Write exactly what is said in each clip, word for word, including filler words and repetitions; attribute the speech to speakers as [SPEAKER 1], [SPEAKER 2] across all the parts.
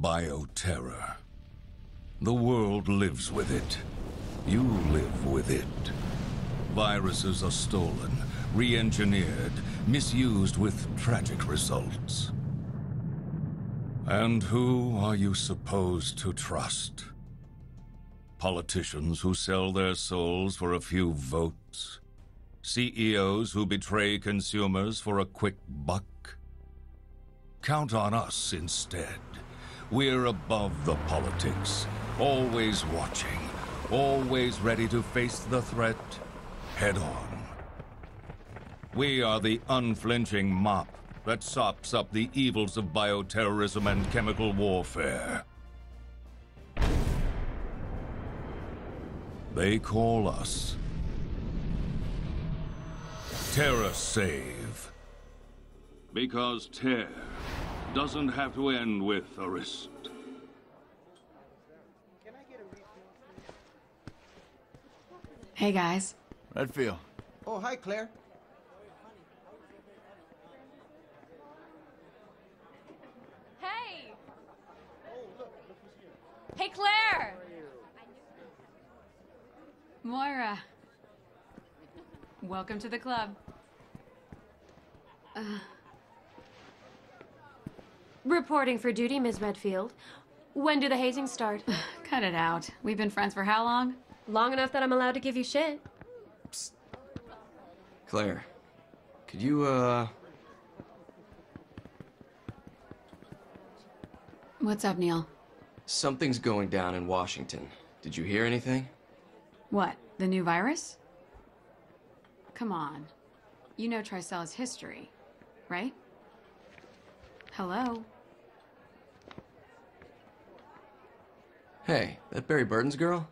[SPEAKER 1] Bioterror. The world lives with it. You live with it. Viruses are stolen, re-engineered, misused with tragic results. And who are you supposed to trust? Politicians who sell their souls for a few votes? C E Os who betray consumers for a quick buck? Count on us instead. We're above the politics, always watching, always ready to face the threat head on. We are the unflinching mop that sops up the evils of bioterrorism and chemical warfare. They call us TerraSave. Because tear doesn't have to end with a wrist.
[SPEAKER 2] Hey guys.
[SPEAKER 3] Redfield.
[SPEAKER 4] Oh, hi, Claire.
[SPEAKER 5] Hey! Hey, Claire!
[SPEAKER 2] Moira. Welcome to the club.
[SPEAKER 5] Uh, reporting for duty, Miz Redfield. When do the hazings start?
[SPEAKER 2] Cut it out. We've been friends for how long?
[SPEAKER 5] Long enough that I'm allowed to give you shit.
[SPEAKER 4] Psst. Claire, could you, uh...
[SPEAKER 2] What's up, Neil?
[SPEAKER 4] Something's going down in Washington. Did you hear anything?
[SPEAKER 2] What, the new virus? Come on. You know Tricella's history, right? Hello?
[SPEAKER 4] Hey, that Barry Burton's girl?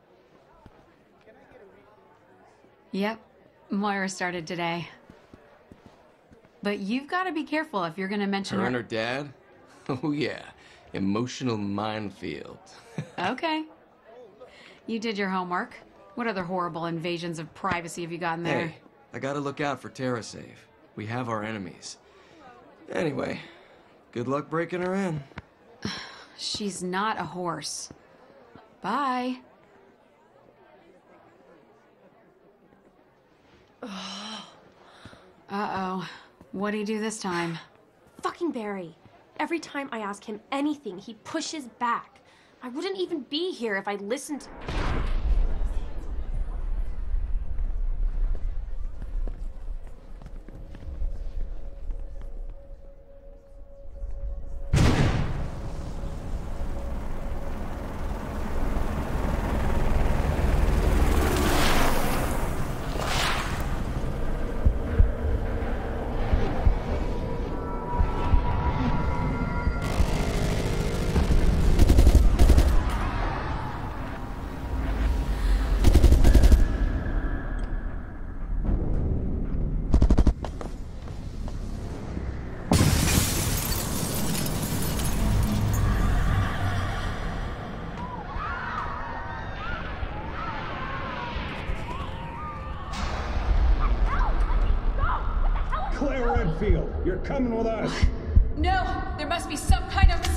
[SPEAKER 2] Yep. Moira started today. But you've got to be careful if you're going to mention
[SPEAKER 4] Her
[SPEAKER 2] her...
[SPEAKER 4] and her dad? Oh yeah, emotional minefield.
[SPEAKER 2] Okay. You did your homework. What other horrible invasions of privacy have you gotten there?
[SPEAKER 4] Hey, I gotta look out for TerraSave. We have our enemies. Anyway, good luck breaking her in.
[SPEAKER 2] She's not a horse. Bye. Uh-oh. What'd he do this time?
[SPEAKER 5] Fucking Barry. Every time I ask him anything, he pushes back. I wouldn't even be here if I listened to...
[SPEAKER 6] Claire Redfield, you're coming with us.
[SPEAKER 2] No! There must be some kind of...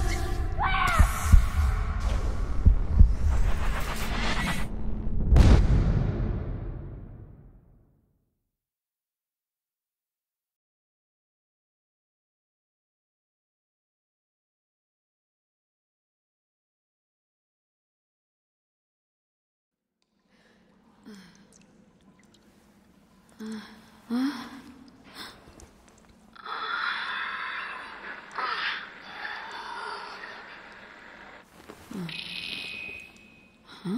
[SPEAKER 2] Huh? Huh?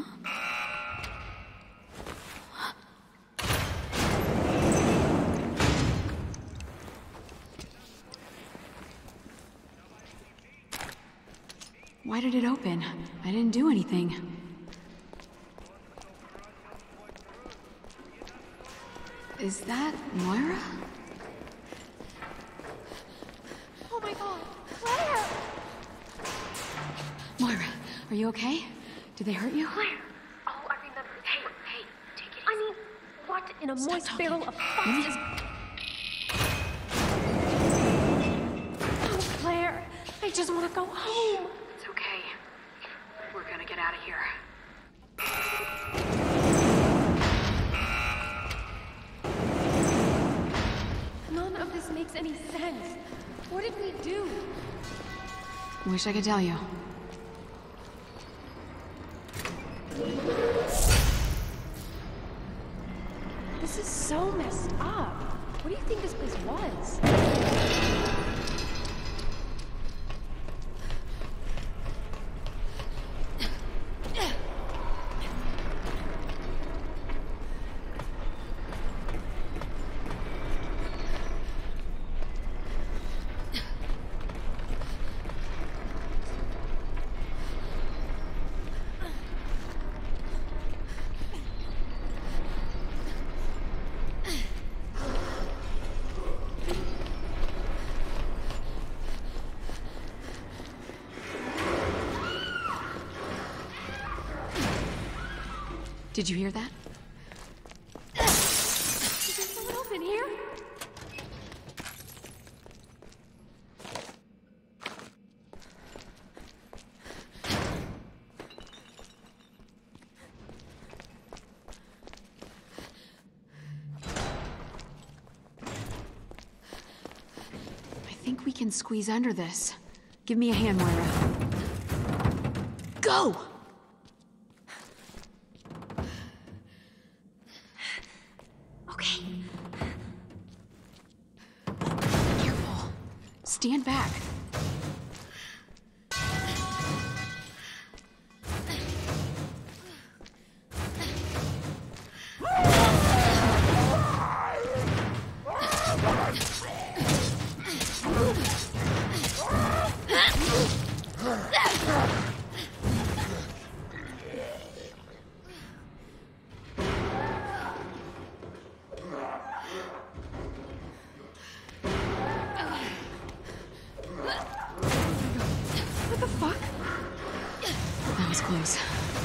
[SPEAKER 2] Why did it open? I didn't do anything. Is that Moira?
[SPEAKER 5] Oh my god, Claire!
[SPEAKER 2] Moira, are you okay? Did they hurt you?
[SPEAKER 5] Claire! Oh, I remember. Hey, hey, take it easy. I mean, what in a
[SPEAKER 2] Stop
[SPEAKER 5] moist
[SPEAKER 2] talking.
[SPEAKER 5] barrel of fuck is... Oh, Claire, I just want to go home.
[SPEAKER 2] It's okay. wish I could tell you.
[SPEAKER 5] This is so messed up. What do you think this place was?
[SPEAKER 2] Did you hear that?
[SPEAKER 5] Is there someone else in here?
[SPEAKER 2] I think we can squeeze under this. Give me a hand, Moira. Go! Stand back. Close.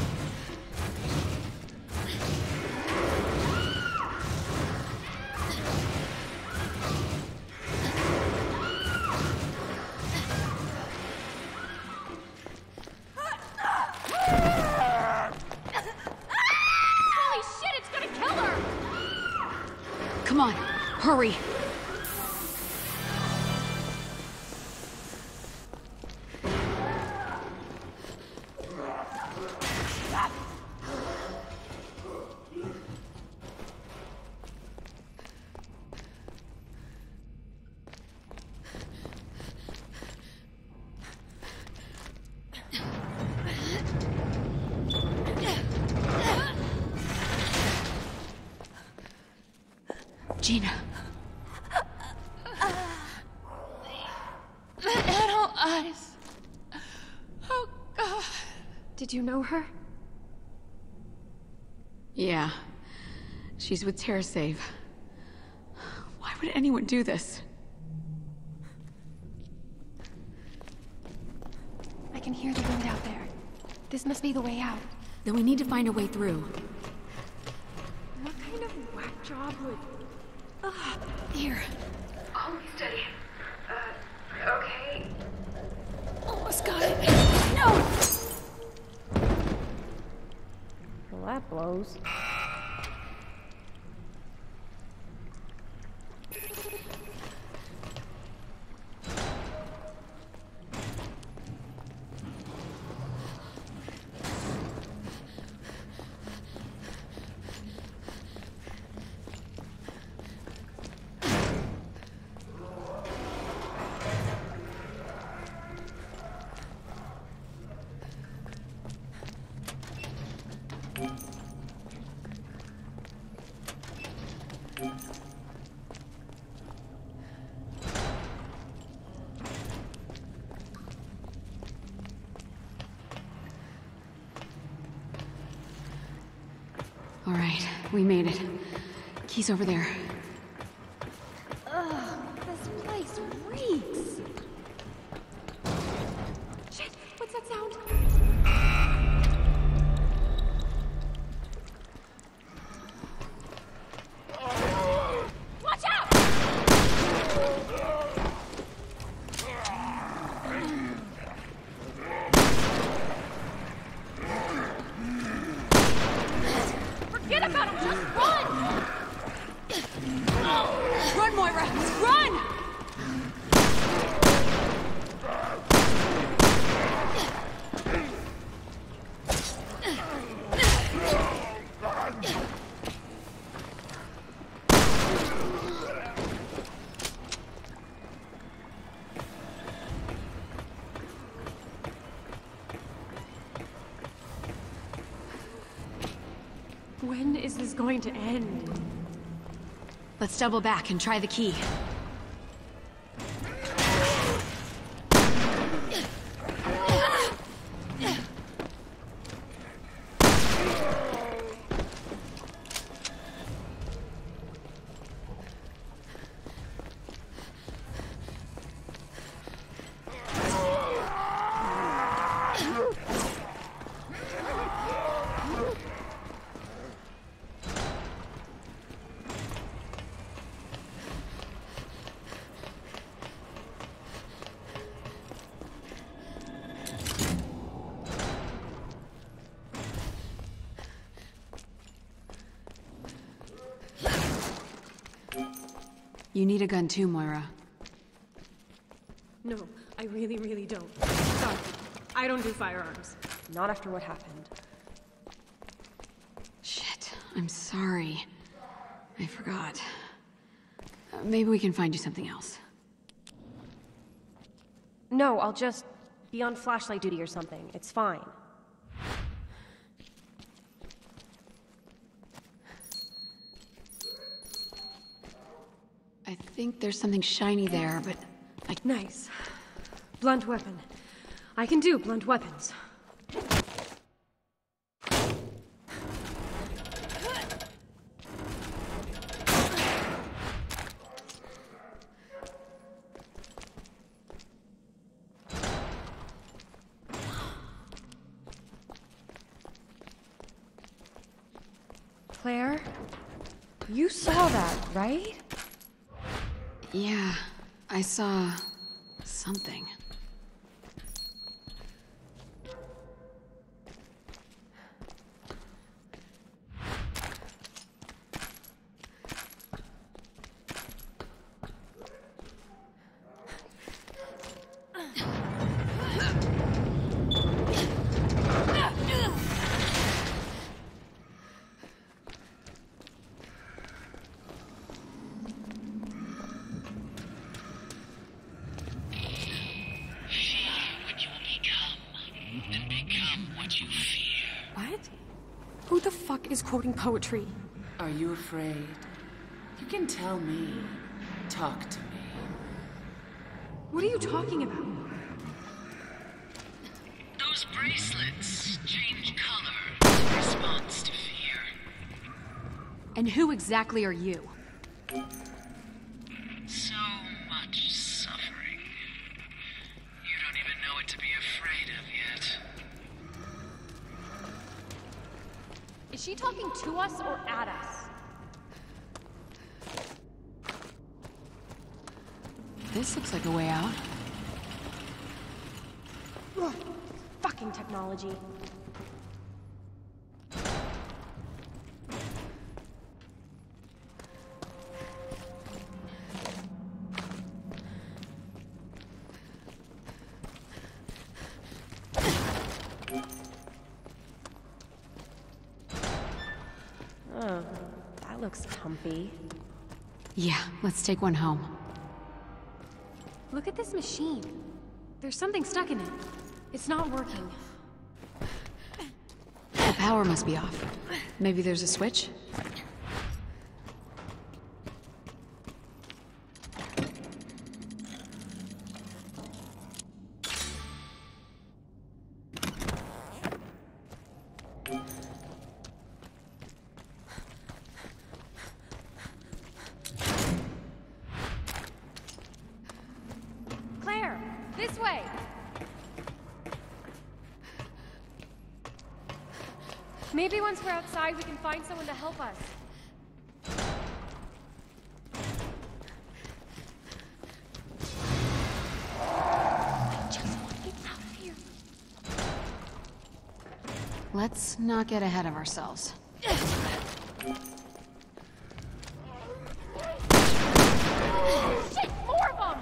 [SPEAKER 5] Holy shit, it's gonna kill her!
[SPEAKER 2] Come on, hurry. Gina.
[SPEAKER 3] The adult eyes. Oh, God.
[SPEAKER 5] Did you know her?
[SPEAKER 2] Yeah. She's with TerraSave. Why would anyone do this?
[SPEAKER 5] I can hear the wind out there. This must be the way out.
[SPEAKER 2] Then we need to find a way through.
[SPEAKER 5] What kind of whack job would... Ugh.
[SPEAKER 2] Here.
[SPEAKER 7] Hold steady. Uh, okay.
[SPEAKER 2] Almost got it. No!
[SPEAKER 5] Well, that blows.
[SPEAKER 2] All right, we made it. Key's over there.
[SPEAKER 5] Ugh, this place reeks. Shit, what's that sound? Watch out! Forget about him, just run! When is this going to end?
[SPEAKER 2] Let's double back and try the key. You need a gun too, Moira.
[SPEAKER 5] No, I really, really don't. Sorry. I don't do firearms.
[SPEAKER 8] Not after what happened.
[SPEAKER 2] Shit, I'm sorry. I forgot. Uh, maybe we can find you something else.
[SPEAKER 8] No, I'll just be on flashlight duty or something. It's fine.
[SPEAKER 2] I think there's something shiny there, but I...
[SPEAKER 5] Nice. Blunt weapon. I can do blunt weapons.
[SPEAKER 8] Claire? You saw that, right?
[SPEAKER 2] Yeah, I saw... something.
[SPEAKER 5] Who the fuck is quoting poetry?
[SPEAKER 9] Are you afraid? You can tell me. Talk to me.
[SPEAKER 5] What are you talking about?
[SPEAKER 9] Those bracelets change color in response to fear.
[SPEAKER 2] And who exactly are you?
[SPEAKER 9] So much suffering. You don't even know what to be afraid of yet.
[SPEAKER 5] Is she talking to us or at us?
[SPEAKER 2] This looks like a way out.
[SPEAKER 5] Ugh, fucking technology.
[SPEAKER 8] Oh, that looks comfy.
[SPEAKER 2] Yeah, let's take one home.
[SPEAKER 5] Look at this machine. There's something stuck in it. It's not working.
[SPEAKER 2] The power must be off. Maybe there's a switch?
[SPEAKER 5] Claire, this way! Maybe once we're outside, we can find someone to help us. I just want to get out of here.
[SPEAKER 2] Let's not get ahead of ourselves.
[SPEAKER 5] Shit, more of them!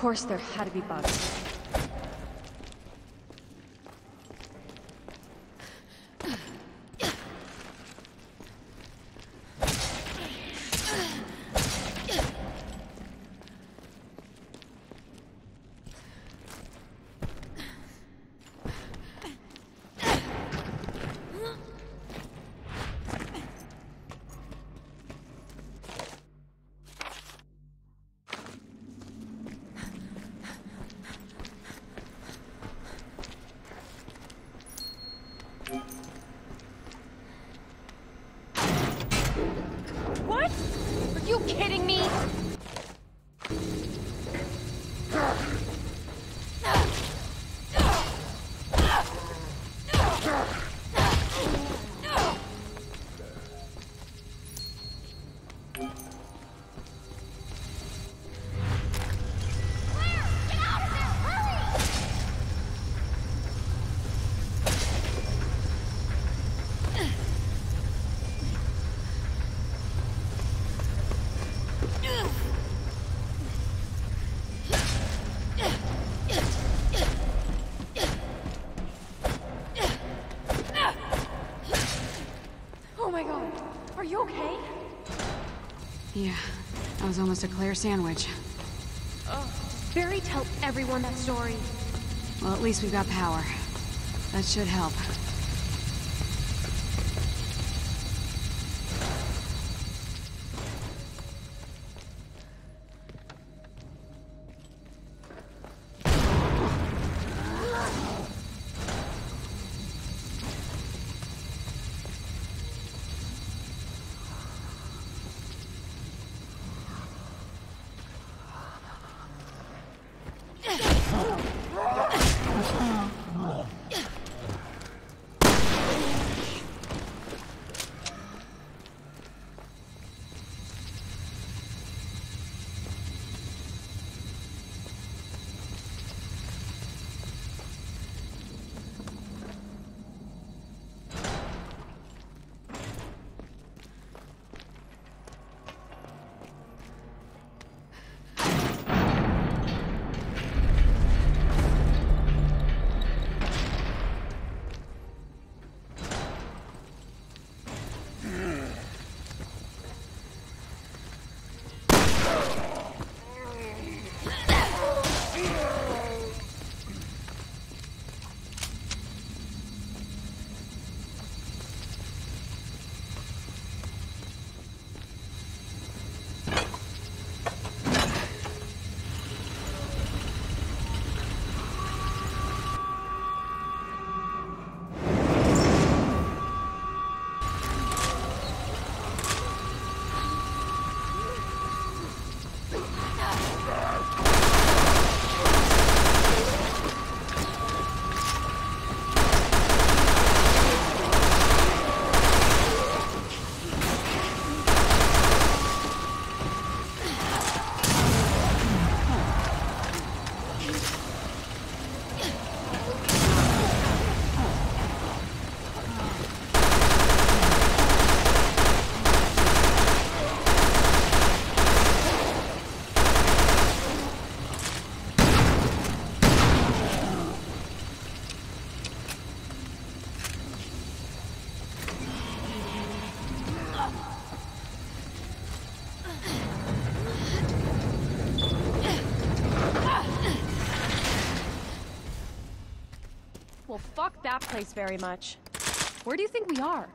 [SPEAKER 8] course there had to be bugs.
[SPEAKER 5] What? Are you kidding me? Oh my god, are you okay?
[SPEAKER 2] Yeah, that was almost a Claire sandwich.
[SPEAKER 5] Barry, tell everyone that story.
[SPEAKER 2] Well, at least we've got power. That should help.
[SPEAKER 8] Well, fuck that place very much. Where do you think we are?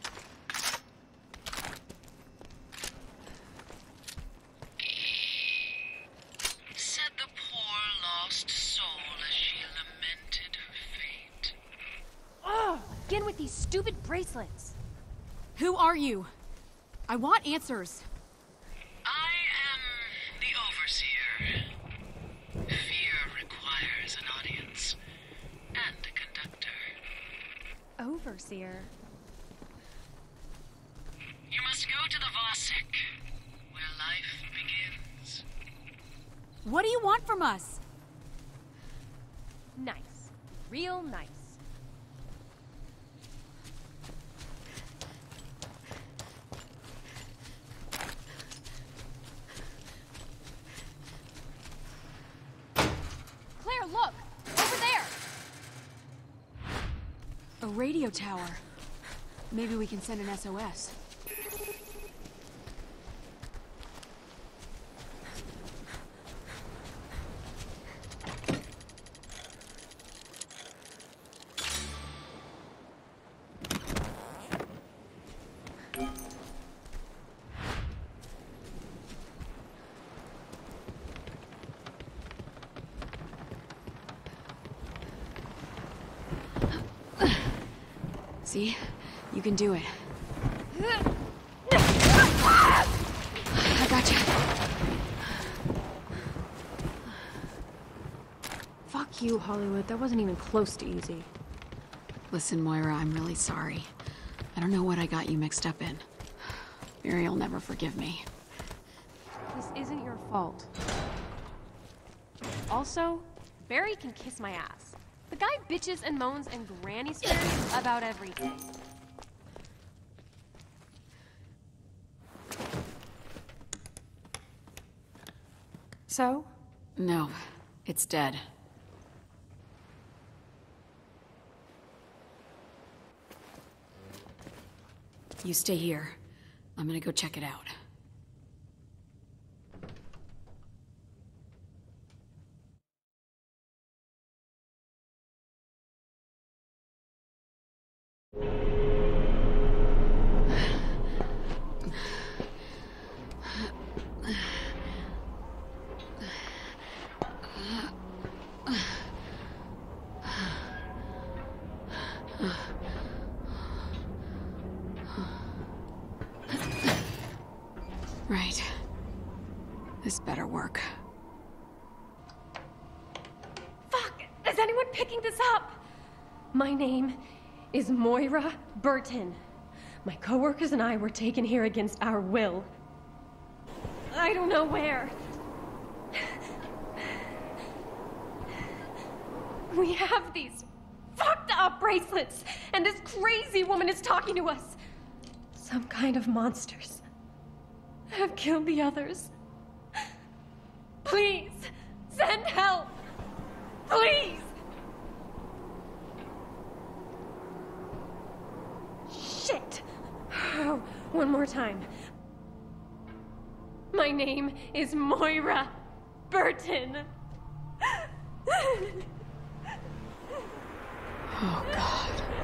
[SPEAKER 9] Said the poor lost soul as she lamented her fate.
[SPEAKER 5] Ugh! Again with these stupid bracelets.
[SPEAKER 2] Who are you? I want answers.
[SPEAKER 9] I am the Overseer. Fear requires an audience and a conductor.
[SPEAKER 8] Overseer.
[SPEAKER 9] You must go to the Vasek, where life begins.
[SPEAKER 2] What do you want from us?
[SPEAKER 8] Nice. Real nice.
[SPEAKER 2] A radio tower. Maybe we can send an S O S. See? You can do it. I gotcha.
[SPEAKER 8] Fuck you, Hollywood. That wasn't even close to easy.
[SPEAKER 2] Listen, Moira, I'm really sorry. I don't know what I got you mixed up in. Barry'll never forgive me.
[SPEAKER 8] This isn't your fault. Also, Barry can kiss my ass. The guy bitches and moans and granny swears about everything. So?
[SPEAKER 2] No, it's dead. You stay here. I'm gonna go check it out. Right. This better work.
[SPEAKER 5] Fuck! Is anyone picking this up? My name is Moira Burton. My coworkers and I were taken here against our will. I don't know where. We have these fucked up bracelets, and this crazy woman is talking to us. Some kind of monsters have killed the others. Please, send help! Please! Shit! Oh, one more time. My name is Moira Burton.
[SPEAKER 2] Oh, God.